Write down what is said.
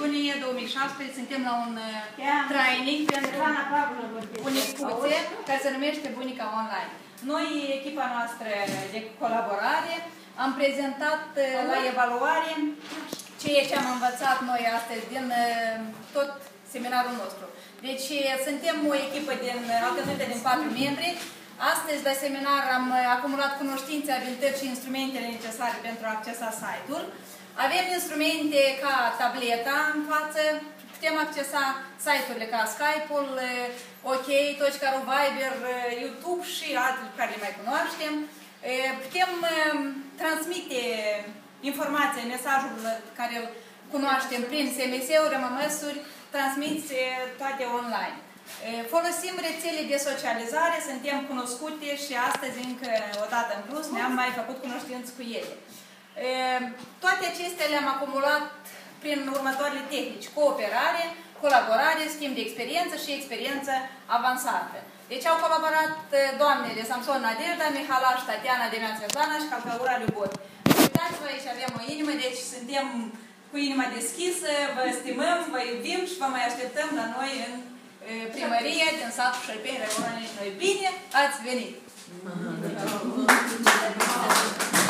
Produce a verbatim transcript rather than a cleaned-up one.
iunie două mii șaptesprezece suntem la un training pentru bunicuțe care se numește Bunica Online. Noi, echipa noastră de colaborare, am prezentat la evaluare ceea ce am învățat noi astăzi din tot seminarul nostru. Deci suntem o echipă din alcătuită din patru membri. Astăzi, la seminar, am acumulat cunoștințe, abilități și instrumentele necesare pentru a accesa site-ul. Avem instrumente ca tableta în față, putem accesa site-urile ca Skype-ul, OK, Tochka.ru, Viber, YouTube și altele care le mai cunoaștem. Putem transmite informații, mesajul care îl cunoaștem prin S M S-uri, M M S-uri, transmiți toate online. Folosim rețele de socializare, suntem cunoscute și astăzi încă o dată în plus ne-am mai făcut cunoștință cu ele. Toate acestea le-am acumulat prin următoarele tehnici: cooperare, colaborare, schimb de experiență și experiență avansată. Deci au colaborat doamnele Samson Nadejda, Mihalaș, Tatiana, Demean Svetlana și Calcaura Любовь. Uitați-vă, aici avem o inimă, deci suntem cu inima deschisă, vă stimăm, vă iubim și vă mai așteptăm la noi în primărie din satul Șerpeni, Rămânești. Noi bine ați venit!